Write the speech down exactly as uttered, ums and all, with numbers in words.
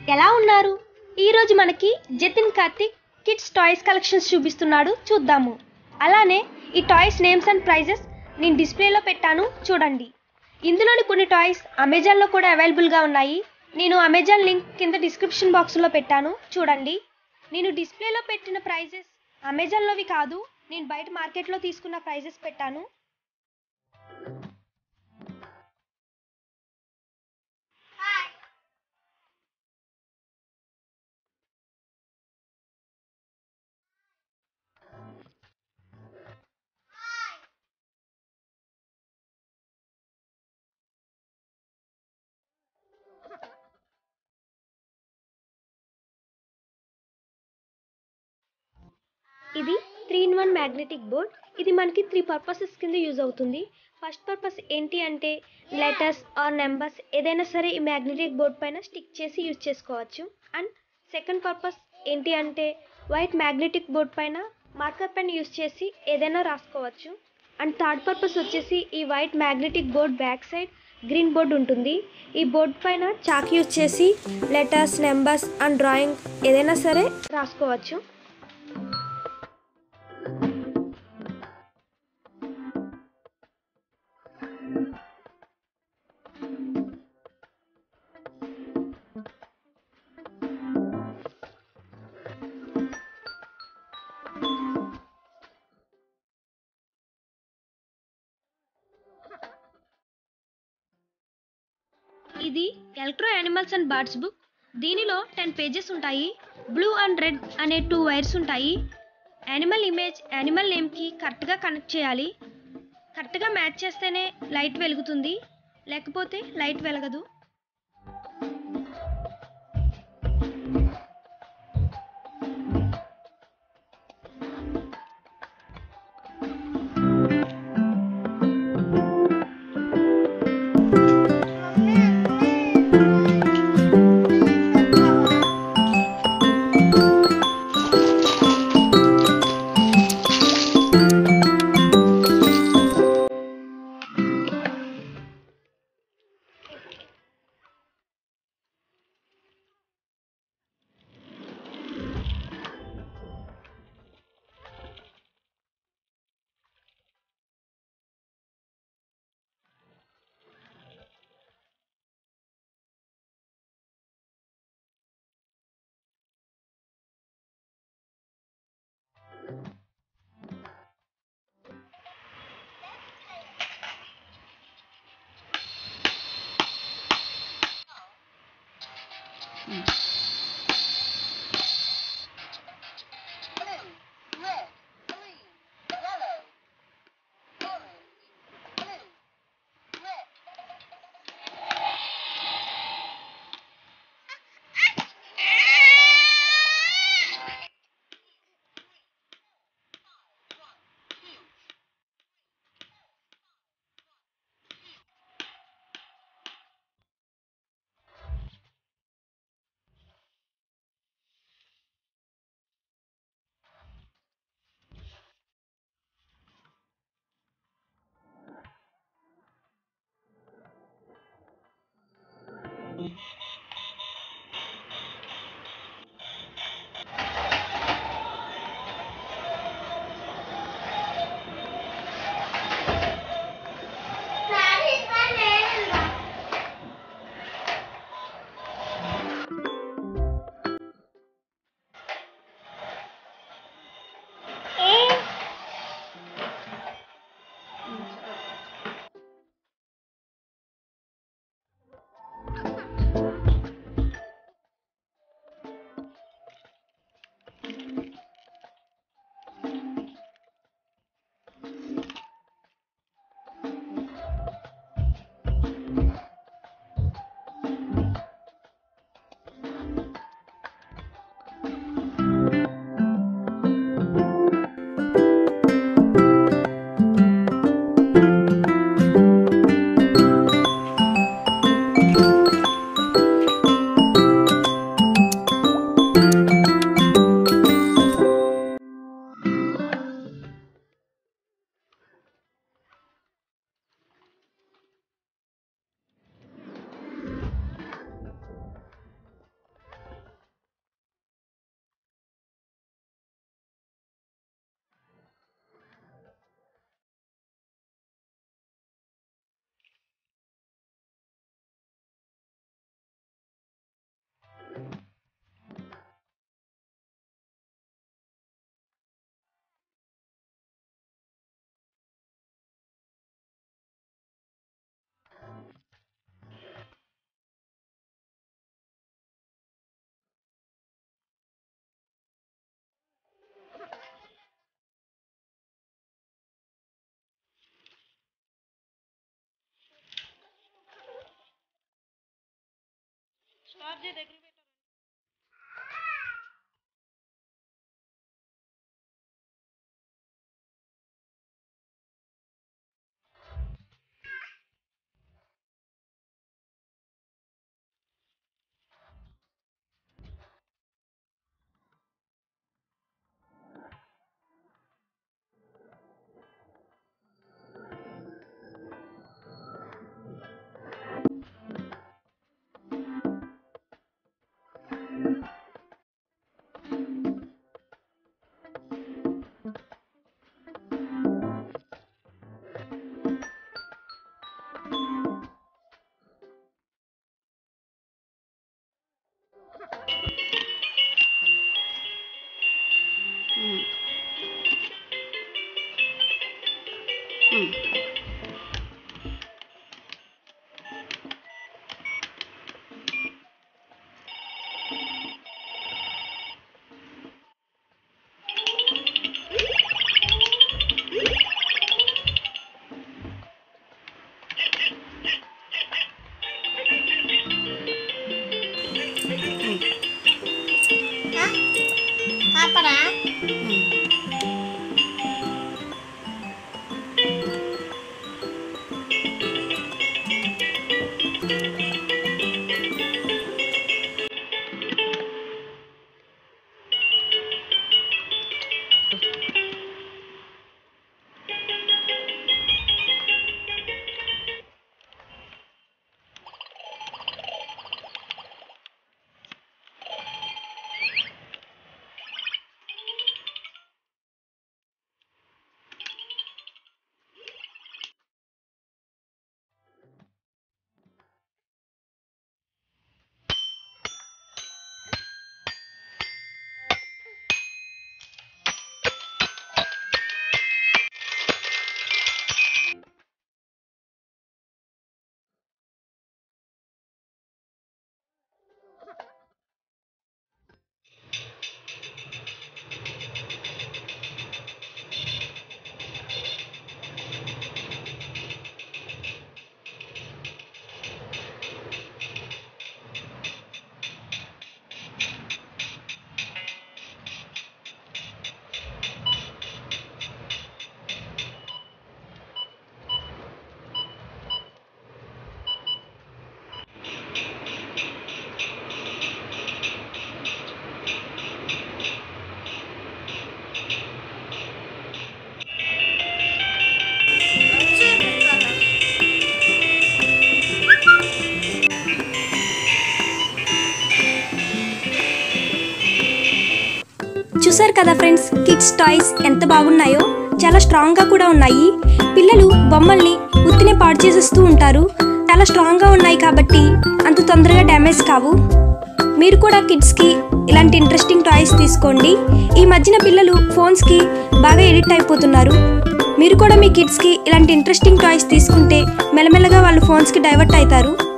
ఎలా ఉన్నారు? ఈ రోజు మనకి Jatin Kartik kids toys collections చూపిస్తున్నాడు, చూద్దాము. అలానే ఈ టాయ్స్ నేమ్స్ అండ్ ప్రైజెస్ నేను డిస్ప్లేలో పెట్టాను, చూడండి. ఇందులోని కొన్ని టాయ్స్ అమెజాన్లో కూడా అవైలబుల్గా ఉన్నాయి. నేను అమెజాన్ లింక్ కింద డిస్క్రిప్షన్ బాక్స్లో పెట్టాను, చూడండి. నేను డిస్ప్లేలో పెట్టిన ప్రైజెస్ అమెజాన్లోవి కాదు, నేను బయట మార్కెట్లో తీసుకున్న ప్రైజెస్ పెట్టాను. ఇది three in one magnetic board. ఇది మనకి త్రీ పర్పసెస్ కింద యూజ్ అవుతుంది. ఫస్ట్ పర్పస్ ఏంటి అంటే లెటర్స్ ఆర్ నెంబర్స్ ఏదైనా సరే ఈ మ్యాగ్నెటిక్ బోర్డ్ పైన స్టిక్ చేసి యూజ్ చేసుకోవచ్చు. అండ్ సెకండ్ పర్పస్ ఏంటి అంటే వైట్ మ్యాగ్నెటిక్ బోర్డ్ పైన మార్కర్ పెన్ యూజ్ చేసి ఏదైనా రాసుకోవచ్చు. అండ్ థర్డ్ పర్పస్ వచ్చేసి ఈ white magnetic board back side green board ఉంటుంది. ఈ బోర్డ్ పైన చాక్ యూజ్ చేసి లెటర్స్, నెంబర్స్ అండ్ డ్రాయింగ్ ఏదైనా సరే రాసుకోవచ్చు. ఇది electro animals and birds book. దీనిలో టెన్ పేజెస్ ఉంటాయి. బ్లూ అండ్ రెడ్ అనే టూ వైర్స్ ఉంటాయి. యానిమల్ ఇమేజ్ యానిమల్ నేమ్కి కరెక్ట్గా కనెక్ట్ చేయాలి. కరెక్ట్గా మ్యాచ్ చేస్తేనే లైట్ వెలుగుతుంది, లేకపోతే లైట్ వెలగదు. చూసారు కదా ఫ్రెండ్స్, కిడ్స్ టాయ్స్ ఎంత బాగున్నాయో, చాలా స్ట్రాంగ్గా కూడా ఉన్నాయి. పిల్లలు బొమ్మల్ని ఉత్తినే పాడు చేసేస్తూ ఉంటారు. చాలా స్ట్రాంగ్గా ఉన్నాయి కాబట్టి అంత తొందరగా డ్యామేజ్ కావు. మీరు కూడా కిడ్స్కి ఇలాంటి ఇంట్రెస్టింగ్ టాయ్స్ తీసుకోండి. ఈ మధ్యన పిల్లలు ఫోన్స్కి బాగా ఎడిక్ట్ అయిపోతున్నారు. మీరు కూడా మీ కిడ్స్కి ఇలాంటి ఇంట్రెస్టింగ్ టాయ్స్ తీసుకుంటే మెల్లమెల్లగా వాళ్ళు ఫోన్స్కి డైవర్ట్ అవుతారు.